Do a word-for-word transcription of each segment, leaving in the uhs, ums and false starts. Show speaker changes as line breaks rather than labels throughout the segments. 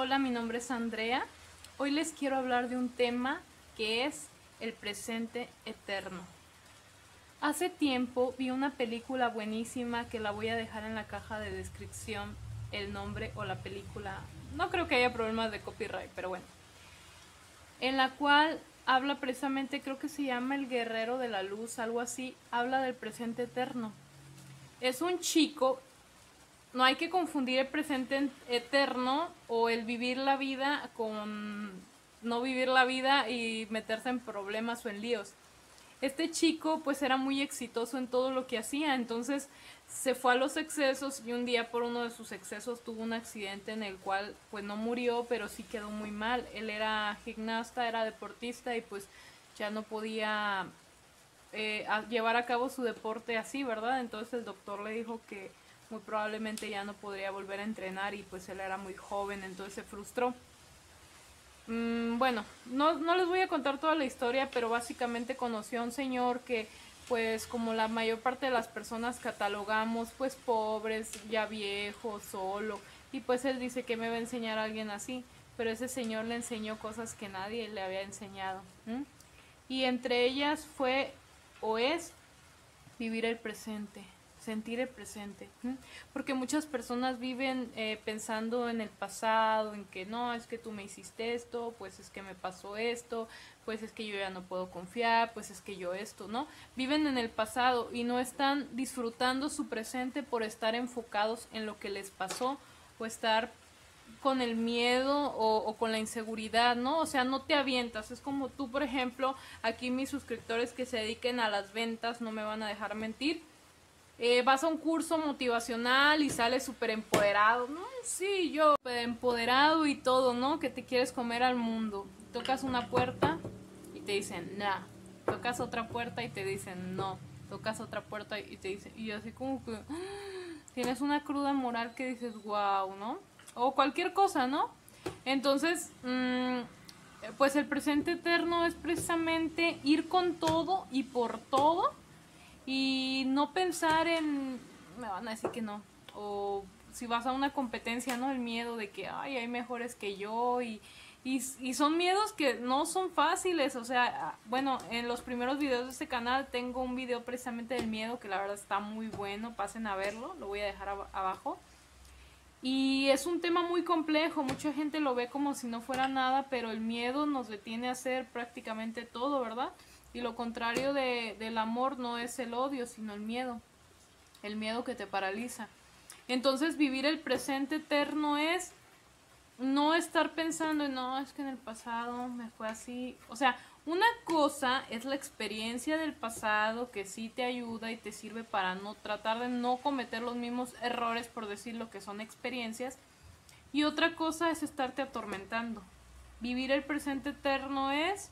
Hola, mi nombre es Andrea. Hoy les quiero hablar de un tema que es el presente eterno. Hace tiempo vi una película buenísima que la voy a dejar en la caja de descripción, el nombre o la película. No creo que haya problemas de copyright, pero bueno. En la cual habla precisamente, creo que se llama El Guerrero de la Luz, algo así, habla del presente eterno. Es un chico. No hay que confundir el presente eterno o el vivir la vida con no vivir la vida y meterse en problemas o en líos. Este chico pues era muy exitoso en todo lo que hacía, entonces se fue a los excesos y un día por uno de sus excesos tuvo un accidente en el cual pues no murió, pero sí quedó muy mal. Él era gimnasta, era deportista y pues ya no podía eh, a llevar a cabo su deporte así, ¿verdad? Entonces el doctor le dijo que muy probablemente ya no podría volver a entrenar y pues él era muy joven, entonces se frustró. Mm, bueno, no, no les voy a contar toda la historia, pero básicamente conoció a un señor que pues como la mayor parte de las personas catalogamos pues pobres, ya viejo, solo, y pues él dice que me va a enseñar a alguien así, pero ese señor le enseñó cosas que nadie le había enseñado. ¿m? Y entre ellas fue o es vivir el presente, sentir el presente, ¿m? Porque muchas personas viven eh, pensando en el pasado, en que no, es que tú me hiciste esto, pues es que me pasó esto, pues es que yo ya no puedo confiar, pues es que yo esto, ¿no? Viven en el pasado y no están disfrutando su presente por estar enfocados en lo que les pasó o estar con el miedo o, o con la inseguridad, ¿no? O sea, no te avientas. Es como tú, por ejemplo, aquí mis suscriptores que se dediquen a las ventas no me van a dejar mentir. Eh, vas a un curso motivacional y sales súper empoderado, ¿no? Sí, yo, súper empoderado y todo, ¿no? Que te quieres comer al mundo. Tocas una puerta y te dicen, nah. Tocas otra puerta y te dicen, no. Tocas otra puerta y te dicen, y así como que tienes una cruda moral que dices, wow, ¿no? O cualquier cosa, ¿no? Entonces, mmm, pues el presente eterno es precisamente ir con todo y por todo y no pensar en, me van a decir que no, o si vas a una competencia, ¿no? El miedo de que, ay, hay mejores que yo y, y, y son miedos que no son fáciles, o sea, bueno, en los primeros videos de este canal tengo un video precisamente del miedo que la verdad está muy bueno, pasen a verlo, lo voy a dejar ab abajo. Y es un tema muy complejo, mucha gente lo ve como si no fuera nada, pero el miedo nos detiene a hacer prácticamente todo, ¿verdad? Y lo contrario de, del amor no es el odio, sino el miedo, el miedo que te paraliza. Entonces vivir el presente eterno es no estar pensando en, no, es que en el pasado me fue así. O sea, una cosa es la experiencia del pasado que sí te ayuda y te sirve para no tratar de no cometer los mismos errores, por decir lo que son experiencias. Y otra cosa es estarte atormentando. Vivir el presente eterno es,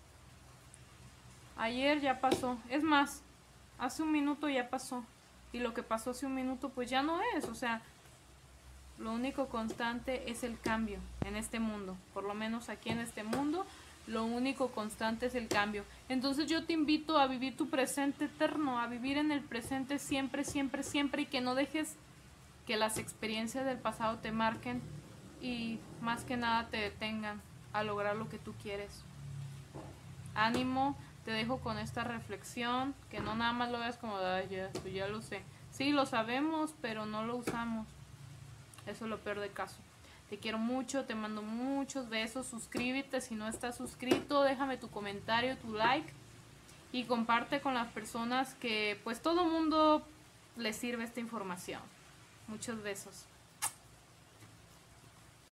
ayer ya pasó. Es más, hace un minuto ya pasó. Y lo que pasó hace un minuto pues ya no es. O sea, lo único constante es el cambio en este mundo, por lo menos aquí en este mundo, lo único constante es el cambio. Entonces yo te invito a vivir tu presente eterno, a vivir en el presente siempre, siempre, siempre y que no dejes que las experiencias del pasado te marquen y más que nada te detengan a lograr lo que tú quieres. Ánimo, te dejo con esta reflexión, que no nada más lo veas como, ay, ya, pues ya lo sé. Sí, lo sabemos, pero no lo usamos. Eso es lo peor del caso. Te quiero mucho, te mando muchos besos. Suscríbete si no estás suscrito. Déjame tu comentario, tu like. Y comparte con las personas que pues todo mundo les sirve esta información. Muchos besos.